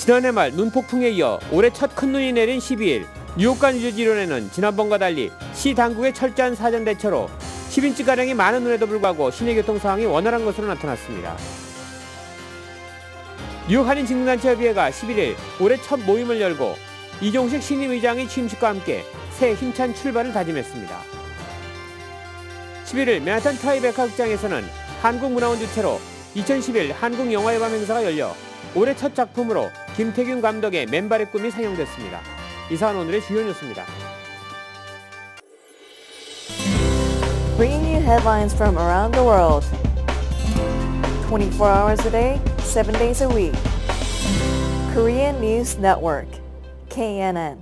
지난해 말 눈폭풍에 이어 올해 첫 큰 눈이 내린 12일, 뉴욕과 뉴저지론에는 지난번과 달리 시 당국의 철저한 사전 대처로 10인치가량이 많은 눈에도 불구하고 시내 교통 상황이 원활한 것으로 나타났습니다. 뉴욕 한인 직능단체협의회가 11일 올해 첫 모임을 열고 이종식 신임 의장의 취임식과 함께 새 힘찬 출발을 다짐했습니다. 11일 맨하탄 트라이베카 극장에서는 한국문화원 주최로 2011 한국영화의 밤 행사가 열려 올해 첫 작품으로 김태균 감독의 맨발의 꿈이 상영됐습니다. 이상은 오늘의 주요 뉴스입니다. Bringing you headlines from around the world. 24 hours a day, 7 days a week. Korean News Network, KNN.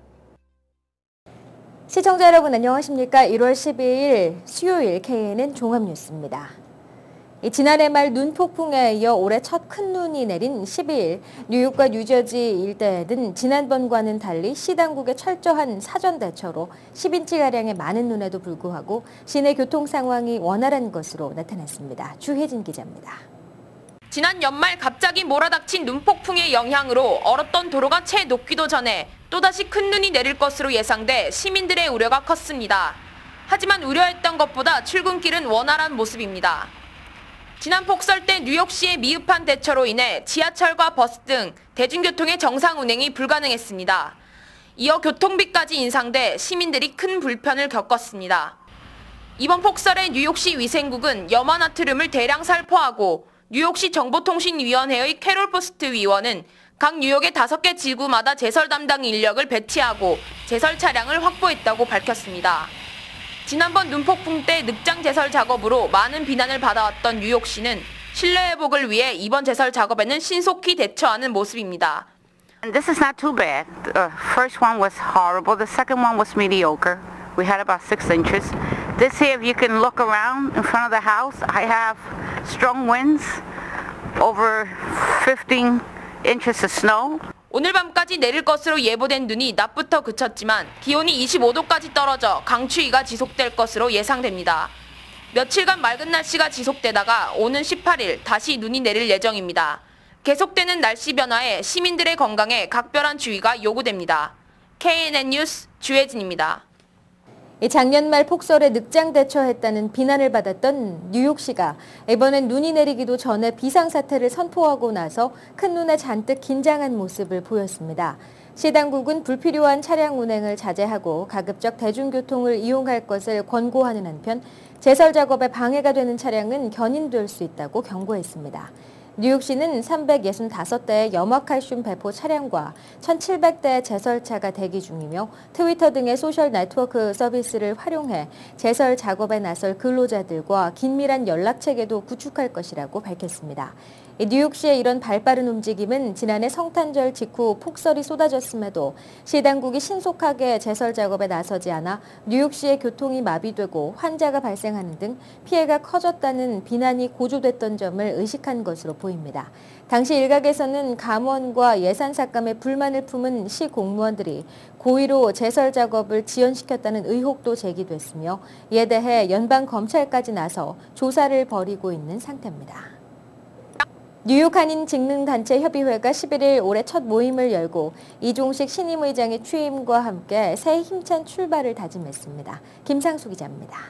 시청자 여러분 안녕하십니까? 1월 12일 수요일 KNN 종합뉴스입니다. 지난해 말 눈폭풍에 이어 올해 첫 큰 눈이 내린 12일 뉴욕과 뉴저지 일대에는 지난번과는 달리 시당국의 철저한 사전 대처로 10인치가량의 많은 눈에도 불구하고 시내 교통 상황이 원활한 것으로 나타났습니다. 주혜진 기자입니다. 지난 연말 갑자기 몰아닥친 눈폭풍의 영향으로 얼었던 도로가 채 녹기도 전에 또다시 큰 눈이 내릴 것으로 예상돼 시민들의 우려가 컸습니다. 하지만 우려했던 것보다 출근길은 원활한 모습입니다. 지난 폭설 때 뉴욕시의 미흡한 대처로 인해 지하철과 버스 등 대중교통의 정상 운행이 불가능했습니다. 이어 교통비까지 인상돼 시민들이 큰 불편을 겪었습니다. 이번 폭설에 뉴욕시 위생국은 염화나트륨을 대량 살포하고 뉴욕시 정보통신위원회의 캐롤 포스트 위원은 각 뉴욕의 5개 지구마다 제설 담당 인력을 배치하고 제설 차량을 확보했다고 밝혔습니다. 지난번 눈폭풍 때 늑장 제설 작업으로 많은 비난을 받아왔던 뉴욕시는 신뢰 회복을 위해 이번 제설 작업에는 신속히 대처하는 모습입니다. This is not too bad. The first one was horrible. The second one was mediocre. We had about 6 inches. This here, if you can look around in front of the house, I have strong winds, over 15 inches of snow. 오늘 밤까지 내릴 것으로 예보된 눈이 낮부터 그쳤지만 기온이 25도까지 떨어져 강추위가 지속될 것으로 예상됩니다. 며칠간 맑은 날씨가 지속되다가 오는 18일 다시 눈이 내릴 예정입니다. 계속되는 날씨 변화에 시민들의 건강에 각별한 주의가 요구됩니다. KNN 뉴스 주혜진입니다. 작년 말 폭설에 늑장 대처했다는 비난을 받았던 뉴욕시가 이번엔 눈이 내리기도 전에 비상사태를 선포하고 나서 큰 눈에 잔뜩 긴장한 모습을 보였습니다. 시 당국은 불필요한 차량 운행을 자제하고 가급적 대중교통을 이용할 것을 권고하는 한편 제설 작업에 방해가 되는 차량은 견인될 수 있다고 경고했습니다. 뉴욕시는 365대의 염화칼슘 배포 차량과 1,700대의 제설차가 대기 중이며 트위터 등의 소셜 네트워크 서비스를 활용해 제설 작업에 나설 근로자들과 긴밀한 연락체계도 구축할 것이라고 밝혔습니다. 뉴욕시의 이런 발빠른 움직임은 지난해 성탄절 직후 폭설이 쏟아졌음에도 시 당국이 신속하게 제설 작업에 나서지 않아 뉴욕시의 교통이 마비되고 환자가 발생하는 등 피해가 커졌다는 비난이 고조됐던 점을 의식한 것으로 보입니다. 당시 일각에서는 감원과 예산 삭감에 불만을 품은 시 공무원들이 고의로 제설 작업을 지연시켰다는 의혹도 제기됐으며 이에 대해 연방검찰까지 나서 조사를 벌이고 있는 상태입니다. 뉴욕 한인 직능단체 협의회가 11일 올해 첫 모임을 열고 이종식 신임 의장의 취임과 함께 새 힘찬 출발을 다짐했습니다. 김상수 기자입니다.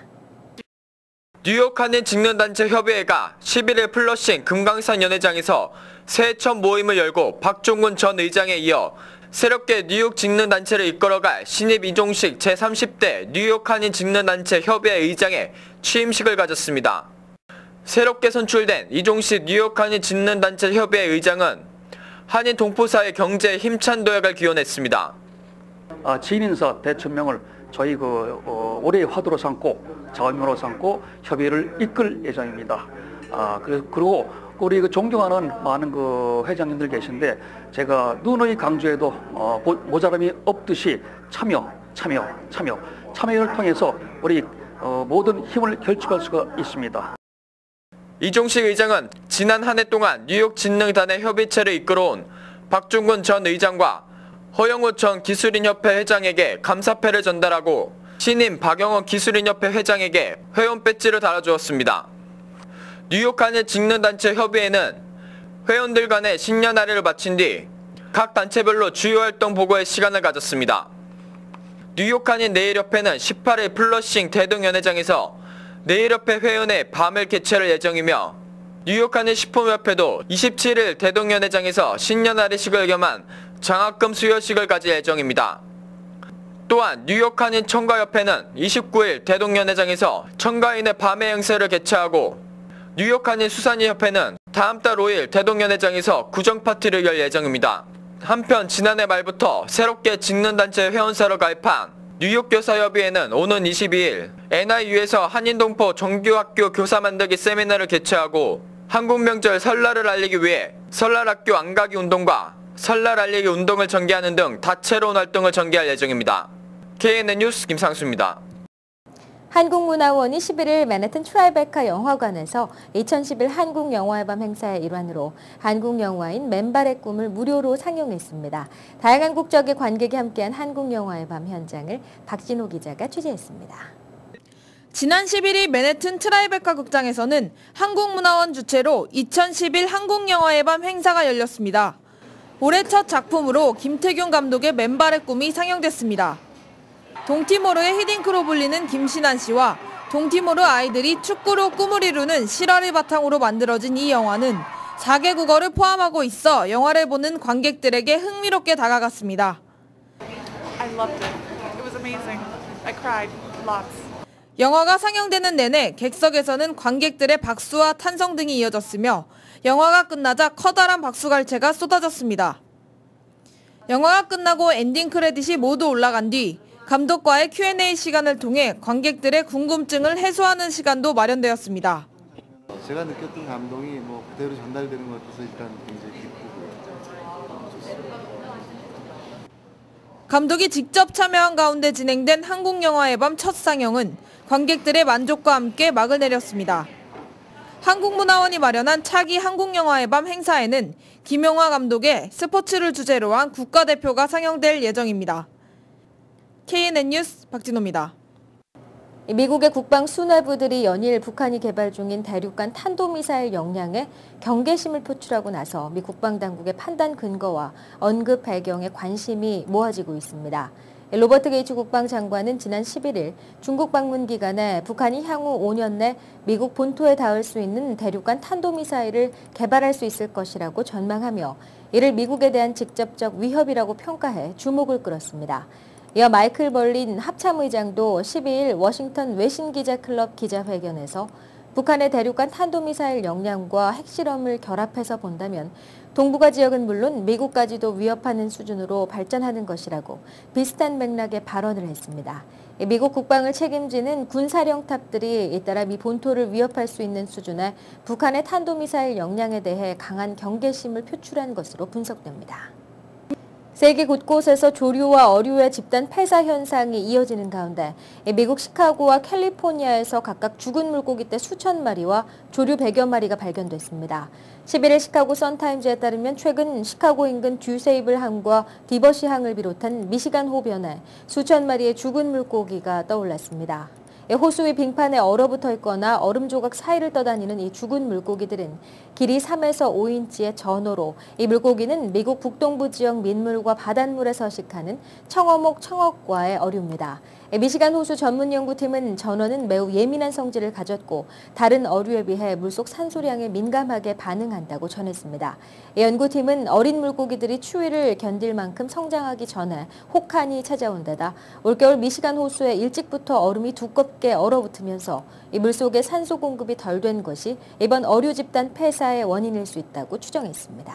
뉴욕 한인 직능단체 협의회가 11일 플러싱 금강산 연회장에서 새 첫 모임을 열고 박종훈 전 의장에 이어 새롭게 뉴욕 직능단체를 이끌어갈 신입 이종식 제30대 뉴욕 한인 직능단체 협의회 의장의 취임식을 가졌습니다. 새롭게 선출된 이종식 뉴욕 한인 직능단체 협의회 의장은 한인 동포사회 경제에 힘찬 도약을 기원했습니다. 취임인사 대천명을 저희 올해의 화두로 삼고 자원으로 삼고 협의회를 이끌 예정입니다. 그리고 우리 존경하는 많은 회장님들 계신데 제가 누누이 강조해도 모자람이 없듯이 참여를 통해서 우리 모든 힘을 결집할 수가 있습니다. 이종식 의장은 지난 한 해 동안 뉴욕 직능단의 협의체를 이끌어온 박종훈 전 의장과 허영우 전 기술인협회 회장에게 감사패를 전달하고 신임 박영원 기술인협회 회장에게 회원 배지를 달아주었습니다. 뉴욕 한인 직능단체 협의회는 회원들 간의 신년할애를 마친 뒤 각 단체별로 주요 활동 보고에 시간을 가졌습니다. 뉴욕 한인 내일협회는 18일 플러싱 대동연회장에서 내일협회 회원회 밤을 개최할 예정이며 뉴욕 한인 식품협회도 27일 대동연회장에서 신년아래식을 겸한 장학금 수여식을 가질 예정입니다. 또한 뉴욕 한인 청가협회는 29일 대동연회장에서 청가인의 밤의 행사를 개최하고 뉴욕 한인 수산인협회는 다음 달 5일 대동연회장에서 구정파티를 열 예정입니다. 한편 지난해 말부터 새롭게 직능단체 회원사로 가입한 뉴욕교사협의회는 오는 22일 NIU에서 한인동포 정규학교 교사 만들기 세미나를 개최하고 한국 명절 설날을 알리기 위해 설날학교 안가기 운동과 설날 알리기 운동을 전개하는 등 다채로운 활동을 전개할 예정입니다. KNN 뉴스 김상수입니다. 한국문화원이 11일 맨해튼 트라이베카 영화관에서 2011 한국영화의 밤 행사의 일환으로 한국 영화인 맨발의 꿈을 무료로 상영했습니다. 다양한 국적의 관객이 함께한 한국영화의 밤 현장을 박진호 기자가 취재했습니다. 지난 11일 맨해튼 트라이베카 극장에서는 한국문화원 주최로 2011 한국영화의 밤 행사가 열렸습니다. 올해 첫 작품으로 김태균 감독의 맨발의 꿈이 상영됐습니다. 동티모르의 히딩크로 불리는 김신한 씨와 동티모르 아이들이 축구로 꿈을 이루는 실화를 바탕으로 만들어진 이 영화는 4개 국어를 포함하고 있어 영화를 보는 관객들에게 흥미롭게 다가갔습니다. I loved it. It was amazing. I cried lots. 영화가 상영되는 내내 객석에서는 관객들의 박수와 탄성 등이 이어졌으며 영화가 끝나자 커다란 박수갈채가 쏟아졌습니다. 영화가 끝나고 엔딩 크레딧이 모두 올라간 뒤 감독과의 Q&A 시간을 통해 관객들의 궁금증을 해소하는 시간도 마련되었습니다. 제가 느꼈던 감동이 그대로 전달되는 것 같아서 일단 굉장히 기쁘고요. 좋습니다. 감독이 직접 참여한 가운데 진행된 한국영화의 밤 첫 상영은 관객들의 만족과 함께 막을 내렸습니다. 한국문화원이 마련한 차기 한국영화의 밤 행사에는 김용화 감독의 스포츠를 주제로 한 국가대표가 상영될 예정입니다. KNN 뉴스 박진호입니다. 미국의 국방 수뇌부들이 연일 북한이 개발 중인 대륙간 탄도미사일 역량에 경계심을 표출하고 나서 미 국방당국의 판단 근거와 언급 배경에 관심이 모아지고 있습니다. 로버트 게이츠 국방장관은 지난 11일 중국 방문 기간에 북한이 향후 5년 내 미국 본토에 닿을 수 있는 대륙간 탄도미사일을 개발할 수 있을 것이라고 전망하며 이를 미국에 대한 직접적 위협이라고 평가해 주목을 끌었습니다. 이어 마이클 벌린 합참의장도 12일 워싱턴 외신기자클럽 기자회견에서 북한의 대륙간 탄도미사일 역량과 핵실험을 결합해서 본다면 동북아 지역은 물론 미국까지도 위협하는 수준으로 발전하는 것이라고 비슷한 맥락의 발언을 했습니다. 미국 국방을 책임지는 군사령탑들이 잇따라 미 본토를 위협할 수 있는 수준의 북한의 탄도미사일 역량에 대해 강한 경계심을 표출한 것으로 분석됩니다. 세계 곳곳에서 조류와 어류의 집단 폐사 현상이 이어지는 가운데 미국 시카고와 캘리포니아에서 각각 죽은 물고기떼 수천 마리와 조류 100여 마리가 발견됐습니다. 11일 시카고 선타임즈에 따르면 최근 시카고 인근 듀세이블 항과 디버시 항을 비롯한 미시간 호변에 수천 마리의 죽은 물고기가 떠올랐습니다. 호수 위 빙판에 얼어붙어 있거나 얼음 조각 사이를 떠다니는 이 죽은 물고기들은 길이 3에서 5인치의 전어로 이 물고기는 미국 북동부 지역 민물과 바닷물에 서식하는 청어목 청어과의 어류입니다. 미시간 호수 전문연구팀은 전어는 매우 예민한 성질을 가졌고 다른 어류에 비해 물속 산소량에 민감하게 반응한다고 전했습니다. 연구팀은 어린 물고기들이 추위를 견딜 만큼 성장하기 전에 혹한이 찾아온 데다 올겨울 미시간 호수에 일찍부터 얼음이 두껍게 얼어붙으면서 이 물속의 산소 공급이 덜 된 것이 이번 어류 집단 폐사의 원인일 수 있다고 추정했습니다.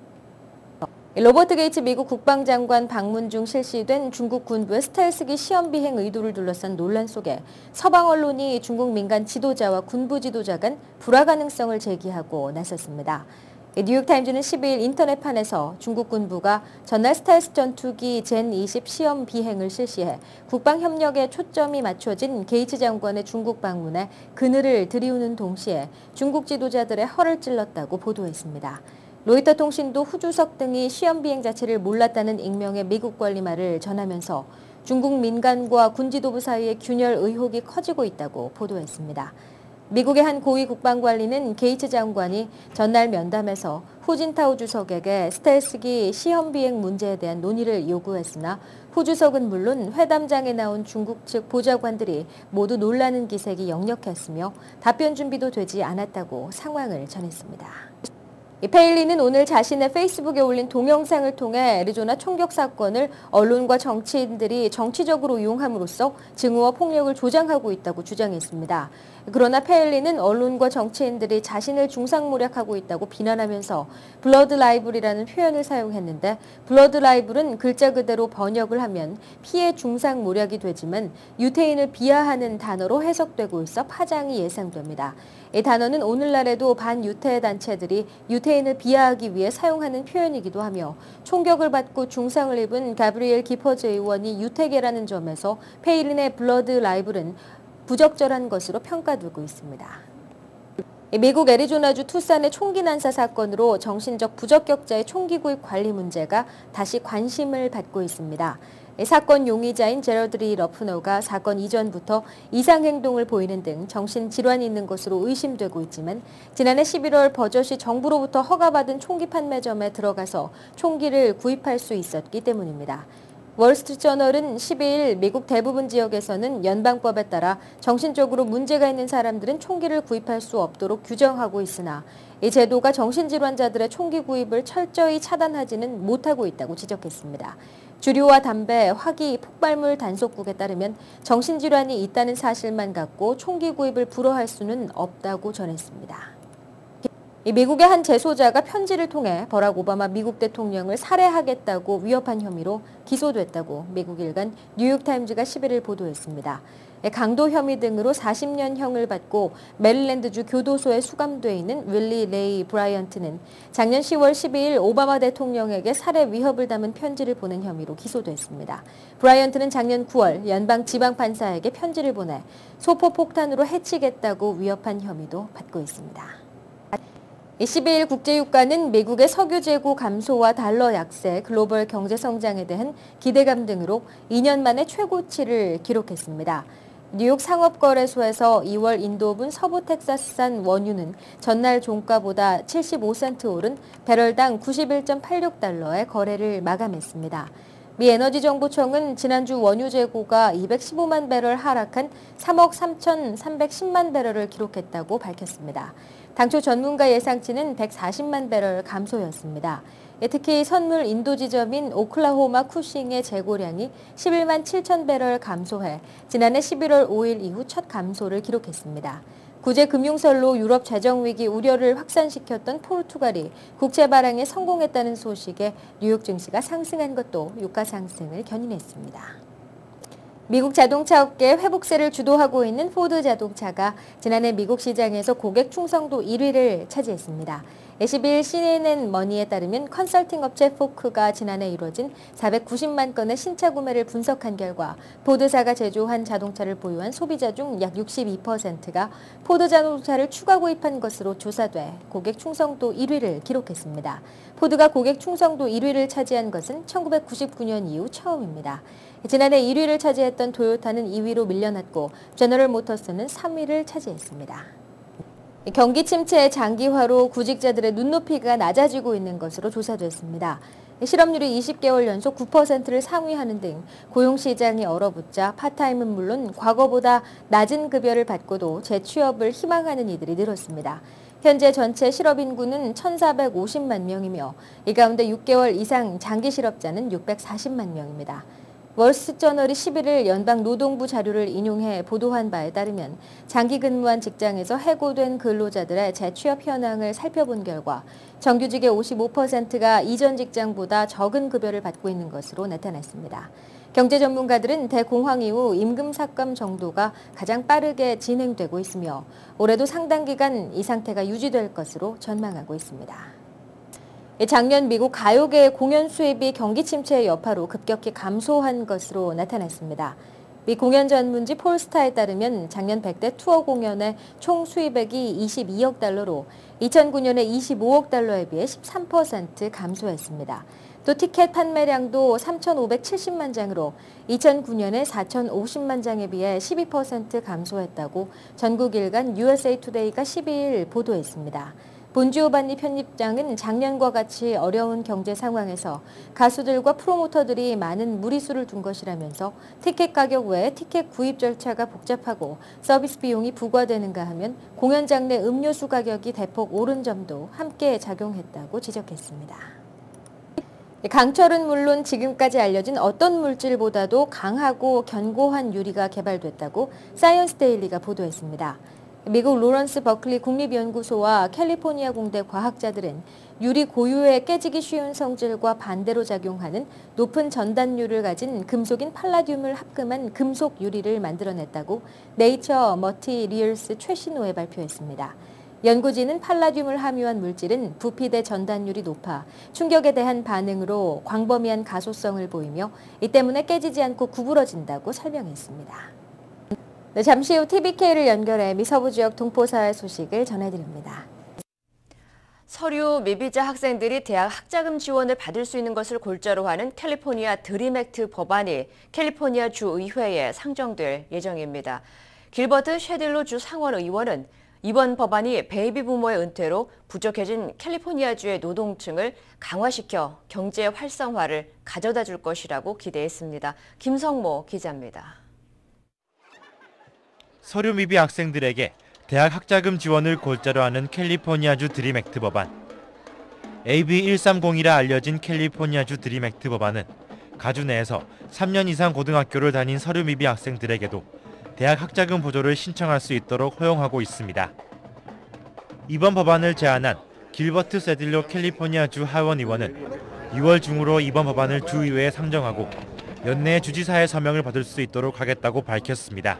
로버트 게이츠 미국 국방장관 방문 중 실시된 중국 군부의 스텔스기 시험 비행 의도를 둘러싼 논란 속에 서방 언론이 중국 민간 지도자와 군부 지도자 간 불화 가능성을 제기하고 나섰습니다. 뉴욕타임즈는 12일 인터넷판에서 중국 군부가 전날 스텔스 전투기 젠20 시험 비행을 실시해 국방협력에 초점이 맞춰진 게이츠 장관의 중국 방문에 그늘을 들이우는 동시에 중국 지도자들의 허를 찔렀다고 보도했습니다. 로이터 통신도 후주석 등이 시험 비행 자체를 몰랐다는 익명의 미국 관리 말을 전하면서 중국 민간과 군 지도부 사이의 균열 의혹이 커지고 있다고 보도했습니다. 미국의 한 고위 국방관리는 게이츠 장관이 전날 면담에서 후진타오 주석에게 스텔스기 시험 비행 문제에 대한 논의를 요구했으나 후 주석은 물론 회담장에 나온 중국 측 보좌관들이 모두 놀라는 기색이 역력했으며 답변 준비도 되지 않았다고 상황을 전했습니다. 페일리는 오늘 자신의 페이스북에 올린 동영상을 통해 애리조나 총격 사건을 언론과 정치인들이 정치적으로 이용함으로써 증오와 폭력을 조장하고 있다고 주장했습니다. 그러나 페일리는 언론과 정치인들이 자신을 중상모략하고 있다고 비난하면서 블러드 라이블이라는 표현을 사용했는데 블러드 라이블은 글자 그대로 번역을 하면 피해 중상모략이 되지만 유태인을 비하하는 단어로 해석되고 있어 파장이 예상됩니다. 이 단어는 오늘날에도 반유태 단체들이 유태인을 비하하기 위해 사용하는 표현이기도 하며 총격을 받고 중상을 입은 가브리엘 기퍼즈 의원이 유태계라는 점에서 페일린의 블러드 라이블은 부적절한 것으로 평가되고 있습니다. 미국 애리조나주 투싼의 총기 난사 사건으로 정신적 부적격자의 총기 구입 관리 문제가 다시 관심을 받고 있습니다. 사건 용의자인 제러드 리 러프너가 사건 이전부터 이상행동을 보이는 등 정신질환이 있는 것으로 의심되고 있지만 지난해 11월 버젓이 정부로부터 허가받은 총기 판매점에 들어가서 총기를 구입할 수 있었기 때문입니다. 월스트리트저널은 12일 미국 대부분 지역에서는 연방법에 따라 정신적으로 문제가 있는 사람들은 총기를 구입할 수 없도록 규정하고 있으나 이 제도가 정신질환자들의 총기 구입을 철저히 차단하지는 못하고 있다고 지적했습니다. 주류와 담배, 화기, 폭발물 단속국에 따르면 정신질환이 있다는 사실만 갖고 총기 구입을 불허할 수는 없다고 전했습니다. 미국의 한 재소자가 편지를 통해 버락 오바마 미국 대통령을 살해하겠다고 위협한 혐의로 기소됐다고 미국 일간 뉴욕타임즈가 11일 보도했습니다. 강도 혐의 등으로 40년형을 받고 메릴랜드주 교도소에 수감돼 있는 윌리 레이 브라이언트는 작년 10월 12일 오바마 대통령에게 살해 위협을 담은 편지를 보낸 혐의로 기소됐습니다. 브라이언트는 작년 9월 연방지방판사에게 편지를 보내 소포폭탄으로 해치겠다고 위협한 혐의도 받고 있습니다. 12일 국제유가는 미국의 석유 재고 감소와 달러 약세, 글로벌 경제 성장에 대한 기대감 등으로 2년 만에 최고치를 기록했습니다. 뉴욕 상업거래소에서 2월 인도분 서부 텍사스산 원유는 전날 종가보다 75센트 오른 배럴당 91.86달러에 거래를 마감했습니다. 미 에너지정보청은 지난주 원유 재고가 215만 배럴 하락한 3억 3,310만 배럴을 기록했다고 밝혔습니다. 당초 전문가 예상치는 140만 배럴 감소였습니다. 특히 선물 인도 지점인 오클라호마 쿠싱의 재고량이 11만 7천 배럴 감소해 지난해 11월 5일 이후 첫 감소를 기록했습니다. 구제 금융설로 유럽 재정위기 우려를 확산시켰던 포르투갈이 국채 발행에 성공했다는 소식에 뉴욕 증시가 상승한 것도 유가 상승을 견인했습니다. 미국 자동차 업계 회복세를 주도하고 있는 포드 자동차가 지난해 미국 시장에서 고객 충성도 1위를 차지했습니다. 12일 CNN 머니에 따르면 컨설팅 업체 포크가 지난해 이뤄진 490만 건의 신차 구매를 분석한 결과 포드사가 제조한 자동차를 보유한 소비자 중 약 62%가 포드 자동차를 추가 구입한 것으로 조사돼 고객 충성도 1위를 기록했습니다. 포드가 고객 충성도 1위를 차지한 것은 1999년 이후 처음입니다. 지난해 1위를 차지했던 토요타는 2위로 밀려났고 제너럴 모터스는 3위를 차지했습니다. 경기 침체의 장기화로 구직자들의 눈높이가 낮아지고 있는 것으로 조사됐습니다. 실업률이 20개월 연속 9%를 상회하는 등 고용시장이 얼어붙자 파타임은 물론 과거보다 낮은 급여를 받고도 재취업을 희망하는 이들이 늘었습니다. 현재 전체 실업 인구는 1,450만 명이며 이 가운데 6개월 이상 장기 실업자는 640만 명입니다. 월스트리트저널이 11일 연방노동부 자료를 인용해 보도한 바에 따르면 장기 근무한 직장에서 해고된 근로자들의 재취업 현황을 살펴본 결과 정규직의 55%가 이전 직장보다 적은 급여를 받고 있는 것으로 나타났습니다. 경제 전문가들은 대공황 이후 임금 삭감 정도가 가장 빠르게 진행되고 있으며 올해도 상당 기간 이 상태가 유지될 것으로 전망하고 있습니다. 작년 미국 가요계의 공연 수입이 경기 침체의 여파로 급격히 감소한 것으로 나타났습니다. 미 공연 전문지 폴스타에 따르면 작년 100대 투어 공연의 총 수입액이 22억 달러로 2009년에 25억 달러에 비해 13% 감소했습니다. 또 티켓 판매량도 3,570만 장으로 2009년에 4,050만 장에 비해 12% 감소했다고 전국일간 USA 투데이가 12일 보도했습니다. 본지오반니 편집장은 작년과 같이 어려운 경제 상황에서 가수들과 프로모터들이 많은 무리수를 둔 것이라면서 티켓 가격 외에 티켓 구입 절차가 복잡하고 서비스 비용이 부과되는가 하면 공연장 내 음료수 가격이 대폭 오른 점도 함께 작용했다고 지적했습니다. 강철은 물론 지금까지 알려진 어떤 물질보다도 강하고 견고한 유리가 개발됐다고 사이언스 데일리가 보도했습니다. 미국 로런스 버클리 국립연구소와 캘리포니아 공대 과학자들은 유리 고유의 깨지기 쉬운 성질과 반대로 작용하는 높은 전단율을 가진 금속인 팔라듐을 합금한 금속 유리를 만들어냈다고 네이처 머티리얼스 최신호에 발표했습니다. 연구진은 팔라듐을 함유한 물질은 부피대 전단율이 높아 충격에 대한 반응으로 광범위한 가소성을 보이며 이 때문에 깨지지 않고 구부러진다고 설명했습니다. 네, 잠시 후 TBK를 연결해 미 서부 지역 동포사회 소식을 전해드립니다. 서류 미비자 학생들이 대학 학자금 지원을 받을 수 있는 것을 골자로 하는 캘리포니아 드림 액트 법안이 캘리포니아 주의회에 상정될 예정입니다. 길버트 쉐딜로 주 상원의원은 이번 법안이 베이비 부모의 은퇴로 부족해진 캘리포니아주의 노동층을 강화시켜 경제 활성화를 가져다 줄 것이라고 기대했습니다. 김성모 기자입니다. 서류 미비 학생들에게 대학 학자금 지원을 골자로 하는 캘리포니아주 드림 액트 법안. AB 130이라 알려진 캘리포니아주 드림 액트 법안은 가주 내에서 3년 이상 고등학교를 다닌 서류 미비 학생들에게도 대학 학자금 보조를 신청할 수 있도록 허용하고 있습니다. 이번 법안을 제안한 길버트 세딜로 캘리포니아주 하원 의원은 6월 중으로 이번 법안을 주의회에 상정하고 연내 주지사의 서명을 받을 수 있도록 하겠다고 밝혔습니다.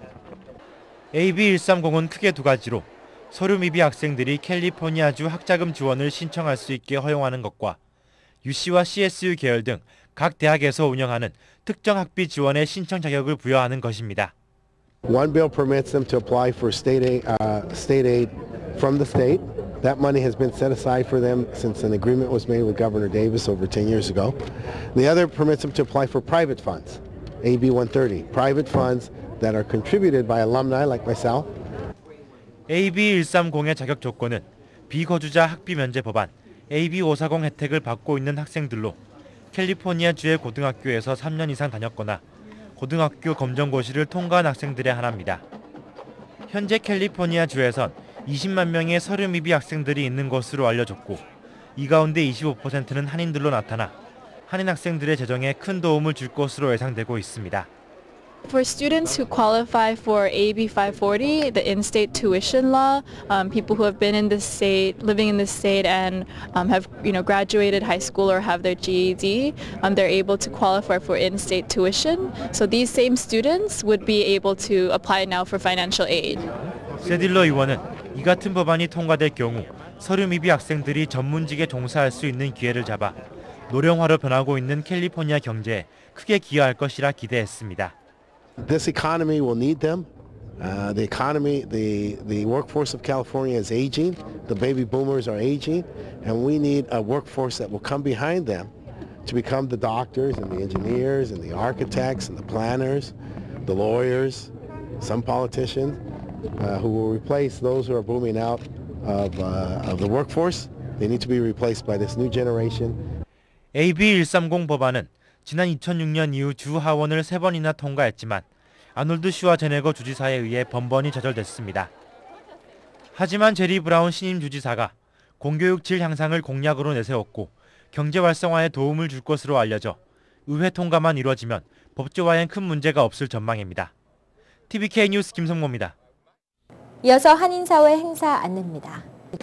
AB 130은 크게 두 가지로 서류 미비 학생들이 캘리포니아주 학자금 지원을 신청할 수 있게 허용하는 것과 UC와 CSU 계열 등 각 대학에서 운영하는 특정 학비 지원의 신청 자격을 부여하는 것입니다. One bill permits them to apply for state aid from the state. That money has been set aside for them since an agreement was made with Governor Davis over 10 years ago. The other permits them to apply for private funds, AB 130, private funds that are contributed by alumni like myself. AB 130의 자격 조건은 비거주자 학비 면제 법안 AB 540 혜택을 받고 있는 학생들로 캘리포니아주의 고등학교에서 3년 이상 다녔거나 고등학교 검정고시를 통과한 학생들의 하나입니다. 현재 캘리포니아주에선 20만 명의 서류 미비 학생들이 있는 것으로 알려졌고 이 가운데 25%는 한인들로 나타나 한인 학생들의 재정에 큰 도움을 줄 것으로 예상되고 있습니다. For students who qualify for AB 540, the in-state tuition law, people who have been in this state, living in this state, and have graduated high school or have their GED, they're able to qualify for in-state tuition. So these same students would be able to apply now for financial aid. 세딜러 의원은 이 같은 법안이 통과될 경우 서류 미비 학생들이 전문직에 종사할 수 있는 기회를 잡아 노령화로 변하고 있는 캘리포니아 경제에 크게 기여할 것이라 기대했습니다. This economy will need them. The workforce of California is aging. The baby boomers are aging, and we need a workforce that will come behind them to become the doctors and the engineers and the architects and the planners, the lawyers, some politicians who will replace those who are booming out of the workforce. They need to be replaced by this new generation. AB 130 법안은 지난 2006년 이후 주 하원을 3번이나 통과했지만 아놀드 슈와제네거 주지사에 의해 번번이 좌절됐습니다. 하지만 제리 브라운 신임 주지사가 공교육 질 향상을 공약으로 내세웠고 경제 활성화에 도움을 줄 것으로 알려져 의회 통과만 이루어지면 법제화엔 큰 문제가 없을 전망입니다. TBK 뉴스 김성모입니다. 이어서 한인사회 행사 안내입니다.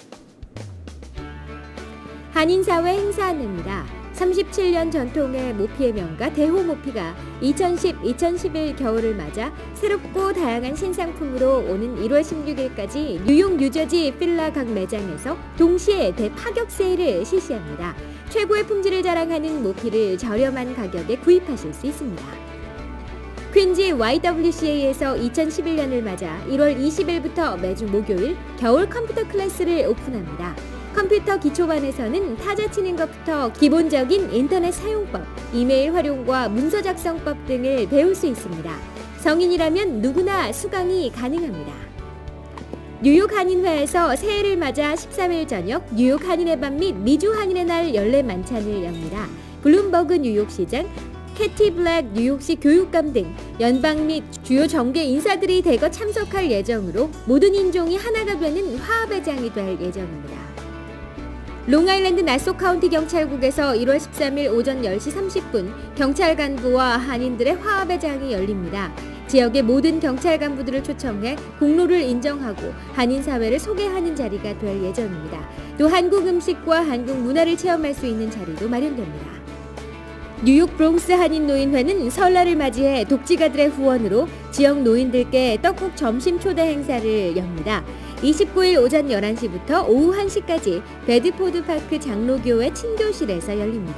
한인사회 행사 안내입니다. 37년 전통의 모피의 명가 대호모피가 2010-2011 겨울을 맞아 새롭고 다양한 신상품으로 오는 1월 16일까지 뉴욕 뉴저지 필라 각 매장에서 동시에 대파격 세일을 실시합니다. 최고의 품질을 자랑하는 모피를 저렴한 가격에 구입하실 수 있습니다. 퀸즈 YWCA에서 2011년을 맞아 1월 20일부터 매주 목요일 겨울 컴퓨터 클래스를 오픈합니다. 컴퓨터 기초반에서는 타자 치는 것부터 기본적인 인터넷 사용법, 이메일 활용과 문서 작성법 등을 배울 수 있습니다. 성인이라면 누구나 수강이 가능합니다. 뉴욕 한인회에서 새해를 맞아 13일 저녁 뉴욕 한인의 밤 및 미주 한인의 날 연례 만찬을 엽니다. 블룸버그 뉴욕시장, 캐티 블랙 뉴욕시 교육감 등 연방 및 주요 정계 인사들이 대거 참석할 예정으로 모든 인종이 하나가 되는 화합의 장이 될 예정입니다. 롱아일랜드 나소 카운티 경찰국에서 1월 13일 오전 10시 30분 경찰 간부와 한인들의 화합의 장이 열립니다. 지역의 모든 경찰 간부들을 초청해 공로를 인정하고 한인 사회를 소개하는 자리가 될 예정입니다. 또 한국 음식과 한국 문화를 체험할 수 있는 자리도 마련됩니다. 뉴욕 브롱스 한인 노인회는 설날을 맞이해 독지가들의 후원으로 지역 노인들께 떡국 점심 초대 행사를 엽니다. 29일 오전 11시부터 오후 1시까지 베드포드 파크 장로교회 친교실에서 열립니다.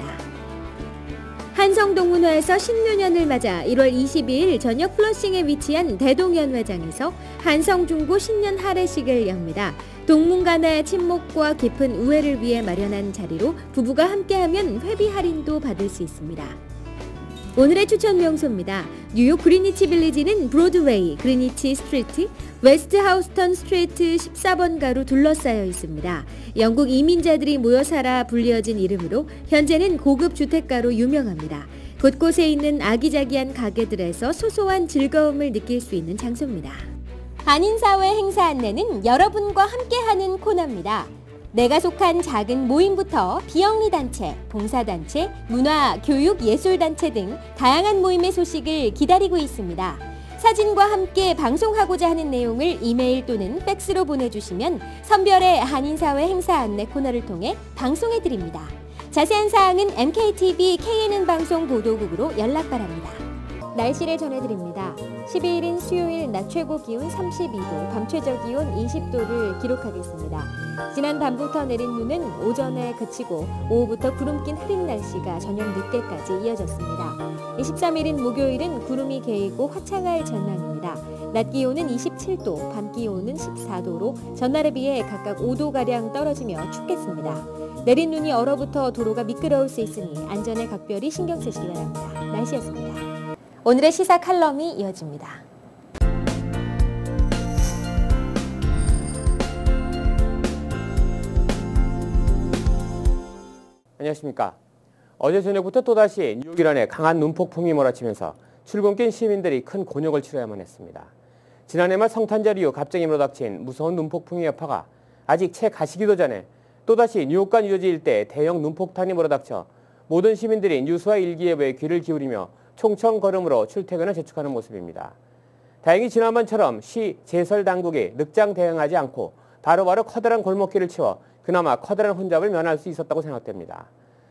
한성동문회에서 신묘년을 맞아 1월 22일 저녁 플러싱에 위치한 대동연회장에서 한성중고 신년 할애식을 엽니다. 동문 간의 친목과 깊은 우애를 위해 마련한 자리로 부부가 함께하면 회비 할인도 받을 수 있습니다. 오늘의 추천 명소입니다. 뉴욕 그리니치 빌리지는 브로드웨이, 그리니치 스트리트, 웨스트 하우스턴 스트리트 14번가로 둘러싸여 있습니다. 영국 이민자들이 모여 살아 불리어진 이름으로 현재는 고급 주택가로 유명합니다. 곳곳에 있는 아기자기한 가게들에서 소소한 즐거움을 느낄 수 있는 장소입니다. 한인사회 행사 안내는 여러분과 함께하는 코너입니다. 내가 속한 작은 모임부터 비영리 단체, 봉사단체, 문화, 교육, 예술단체 등 다양한 모임의 소식을 기다리고 있습니다. 사진과 함께 방송하고자 하는 내용을 이메일 또는 팩스로 보내주시면 선별의 한인사회 행사 안내 코너를 통해 방송해드립니다. 자세한 사항은 MKTV KNN 방송 보도국으로 연락 바랍니다. 날씨를 전해드립니다. 12일인 수요일 낮 최고 기온 32도, 밤 최저 기온 20도를 기록하겠습니다. 지난 밤부터 내린 눈은 오전에 그치고 오후부터 구름 낀 흐린 날씨가 저녁 늦게까지 이어졌습니다. 23일인 목요일은 구름이 개이고 화창할 전망입니다. 낮 기온은 27도, 밤 기온은 14도로 전날에 비해 각각 5도가량 떨어지며 춥겠습니다. 내린 눈이 얼어붙어 도로가 미끄러울 수 있으니 안전에 각별히 신경 쓰시기 바랍니다. 날씨였습니다. 오늘의 시사 칼럼이 이어집니다. 안녕하십니까. 어제 저녁부터 또다시 뉴욕 일원에 강한 눈폭풍이 몰아치면서 출근길 시민들이 큰 곤욕을 치러야만 했습니다. 지난해 말 성탄절 이후 갑자기 몰아닥친 무서운 눈폭풍의 여파가 아직 채 가시기도 전에 또다시 뉴욕과 뉴저지 일대에 대형 눈폭탄이 몰아닥쳐 모든 시민들이 뉴스와 일기예보에 귀를 기울이며 총청 걸음으로 출퇴근을 재촉하는 모습입니다. 다행히 지난번처럼 시 제설 당국이 늑장 대응하지 않고 바로바로 커다란 골목길을 치워 그나마 커다란 혼잡을 면할 수 있었다고 생각됩니다.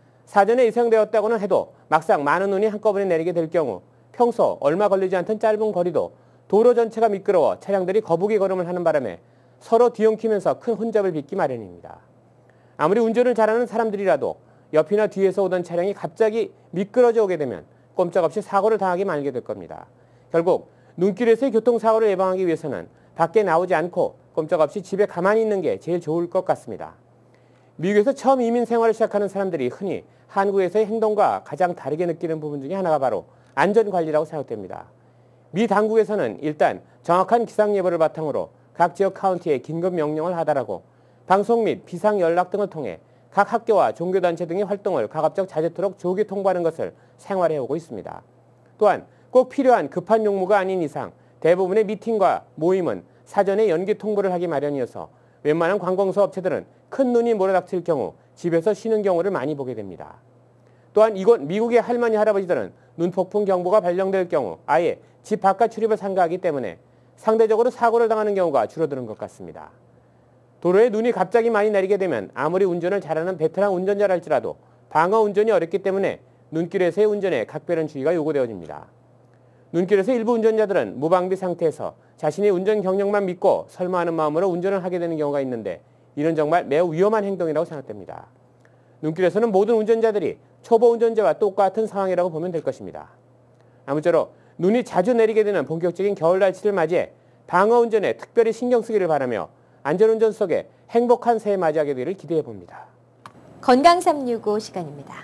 사전에 예상되었다고는 해도 막상 많은 눈이 한꺼번에 내리게 될 경우 평소 얼마 걸리지 않던 짧은 거리도 도로 전체가 미끄러워 차량들이 거북이 걸음을 하는 바람에 서로 뒤엉키면서 큰 혼잡을 빚기 마련입니다. 아무리 운전을 잘하는 사람들이라도 옆이나 뒤에서 오던 차량이 갑자기 미끄러져 오게 되면 꼼짝없이 사고를 당하게 말게 될 겁니다. 결국 눈길에서의 교통사고를 예방하기 위해서는 밖에 나오지 않고 꼼짝없이 집에 가만히 있는 게 제일 좋을 것 같습니다. 미국에서 처음 이민 생활을 시작하는 사람들이 흔히 한국에서의 행동과 가장 다르게 느끼는 부분 중에 하나가 바로 안전관리라고 생각됩니다. 미 당국에서는 일단 정확한 기상 예보를 바탕으로 각 지역 카운티에 긴급 명령을 하달하고 방송 및 비상 연락 등을 통해 각 학교와 종교단체 등의 활동을 가급적 자제토록 조기 통보하는 것을 생활해오고 있습니다. 또한 꼭 필요한 급한 용무가 아닌 이상 대부분의 미팅과 모임은 사전에 연기 통보를 하기 마련이어서 웬만한 관공서 업체들은 큰 눈이 몰아닥칠 경우 집에서 쉬는 경우를 많이 보게 됩니다. 또한 이곳 미국의 할머니 할아버지들은 눈폭풍 경보가 발령될 경우 아예 집 바깥 출입을 삼가하기 때문에 상대적으로 사고를 당하는 경우가 줄어드는 것 같습니다. 도로에 눈이 갑자기 많이 내리게 되면 아무리 운전을 잘하는 베테랑 운전자랄지라도 방어 운전이 어렵기 때문에 눈길에서의 운전에 각별한 주의가 요구되어집니다. 눈길에서 일부 운전자들은 무방비 상태에서 자신의 운전 경력만 믿고 설마하는 마음으로 운전을 하게 되는 경우가 있는데 이는 정말 매우 위험한 행동이라고 생각됩니다. 눈길에서는 모든 운전자들이 초보 운전자와 똑같은 상황이라고 보면 될 것입니다. 아무쪼록 눈이 자주 내리게 되는 본격적인 겨울 날씨를 맞이해 방어 운전에 특별히 신경 쓰기를 바라며 안전운전 속에 행복한 새해 맞이하게 되기를 기대해 봅니다. 건강 365 시간입니다.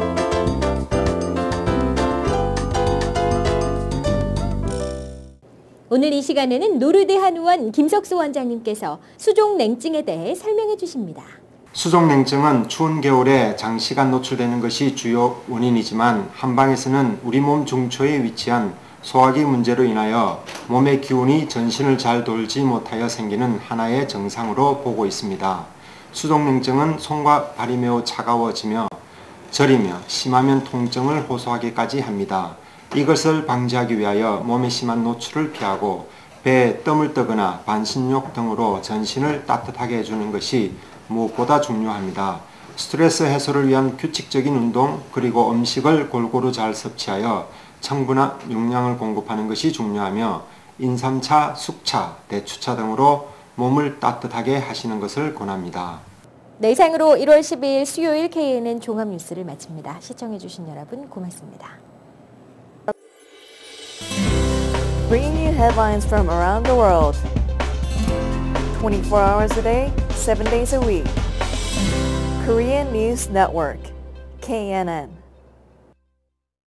오늘 이 시간에는 노르드 한의원 김석수 원장님께서 수족냉증에 대해 설명해 주십니다. 수족냉증은 추운 겨울에 장시간 노출되는 것이 주요 원인이지만 한방에서는 우리 몸 중초에 위치한 소화기 문제로 인하여 몸의 기운이 전신을 잘 돌지 못하여 생기는 하나의 증상으로 보고 있습니다. 수족냉증은 손과 발이 매우 차가워지며 저리며 심하면 통증을 호소하기까지 합니다. 이것을 방지하기 위하여 몸의 심한 노출을 피하고 배에 뜸을 뜨거나 반신욕 등으로 전신을 따뜻하게 해주는 것이 무엇보다 중요합니다. 스트레스 해소를 위한 규칙적인 운동 그리고 음식을 골고루 잘 섭취하여 충분한 용량을 공급하는 것이 중요하며 인삼차, 숙차, 대추차 등으로 몸을 따뜻하게 하시는 것을 권합니다. 네, 이상으로 1월 12일 수요일 KNN 종합뉴스를 마칩니다. 시청해주신 여러분 고맙습니다. Bringing you headlines from around the world. 24 hours a day, 7 days a week. Korean News Network, KNN.